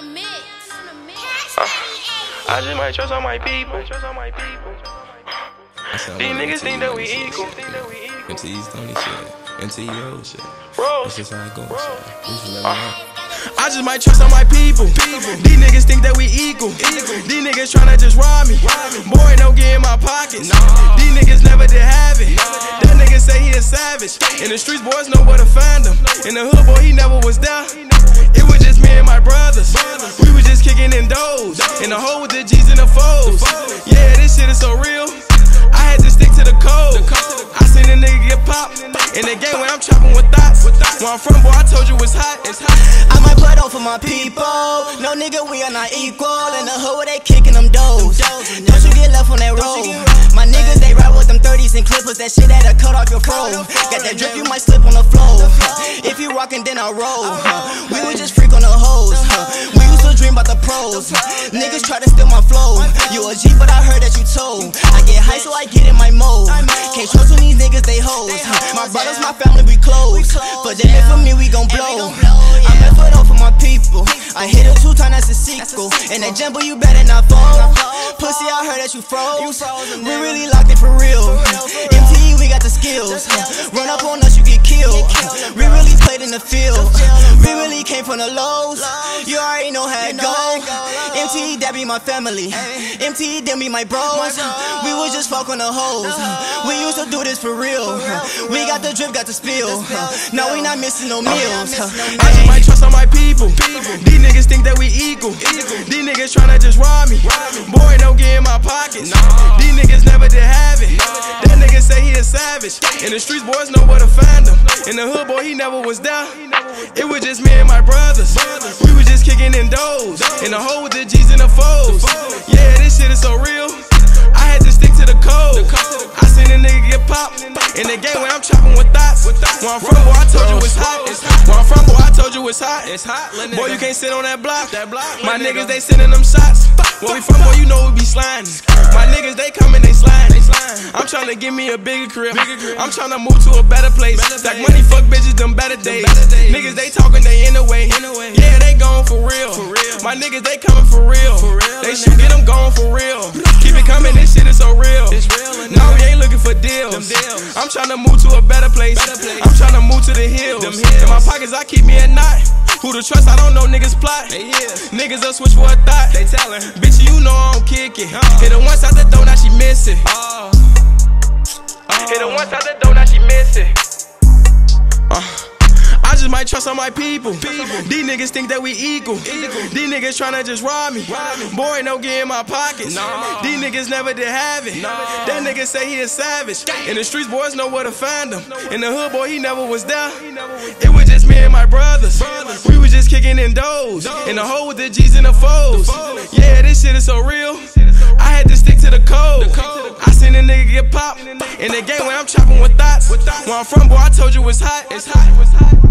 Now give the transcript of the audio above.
I just might trust on my people. These niggas think that we equal. MTE's Tony shit. MTE roll shit. Bro, that's just how it goes. I just might trust on my people. These niggas think that we equal. These niggas tryna just rob me. Boy, no get in my pockets. These niggas never did have it. That nigga say he a savage. In the streets, boys know where to find him. In the hood, boy, he never was there. It was just me and my brothers. We was just kicking in doors. In the hole with the G's and the foes. Yeah, this shit is so real. I had to stick to the code. I seen a nigga get popped in the game when I'm chopping with thoughts. Where I'm from, boy, I told you it's hot. I might put on for my people. No nigga, we are not equal. In the hood where they kicking them doors. Don't you get left on that road. My niggas, they ride with them 30s and clippers. That shit that'll cut off your fro. Got that drip, you might slip on the floor. If you rockin', then I roll. We would just freak on the hoes. We used to dream about the pros. Niggas try to steal my flow. You a G, but I heard that you told. I get high, so I get in my mode. Can't trust when these niggas, they hoes. My brothers, my family, we close. But they live for me, we gon' blow. I'm left foot up for my people. I hit it 2 times, that's a sequel. And that jumbo, you better not fold. Pussy, I heard that you froze. We really locked it for real. MTE, we got the skills. Run up on us, you get killed. We really played in the field. We really came from the lows. You already know how it go. MTE, that be my family. MTE, them be my bros. We was just fuck on the hoes. We used to do this for real. We got the drip, got the spill. No, we not missing no meals. I just might trust on my people. These niggas think that we equal. These niggas tryna just rob me. Boy, no get in my pockets. These niggas never did have it. That nigga say he a savage. In the streets, boys know where to find him. In the hood, boy, he never was there. It was just me and my brothers. We was just kicking in doors. In the hole with the G's and the foes. Yeah, this shit is so real. I had to stick to the code. I seen a nigga get popped in the game when I'm chopping with thoughts. Where I'm from, boy, I told you it's hot. Where I'm from, boy, I told you it's hot. Boy, you can't sit on that block. My niggas, they sending them shots. Where we from, boy, you know we be sliding. My niggas, they coming, they sliding. I'm tryna give me a bigger crib. I'm tryna move to a better place. Stack money, fuck bitches, them better days. Niggas, they talking, they in the way. Yeah, they going for real. My niggas, they coming for real. They shoot, get them going for real. Keep it coming, this shit is so real. Now we ain't looking for deals. I'm tryna move to a better place. I'm tryna move to the hills. In my pockets, I keep me at night. Who to trust, I don't know niggas plot. Niggas will switch for a thought. They tellin', bitch, you know I don't kick it. Hit her once out the door, now she miss it. Hit her once out the door, now she miss it. I just might trust on my people. These niggas think that we equal. These niggas tryna just rob me. Boy, no get in my pockets. These niggas never did have it. That nigga say he a savage. In the streets, boys know where to find him. In the hood, boy, he never was there. It was just me and my brothers. We was just kicking in doors. In the hole with the G's and the foes. Yeah, this shit is so real. I had to stick to the code. I seen a nigga get popped in the game when I'm chopping with thoughts. Where I'm from, boy, I told you it's hot.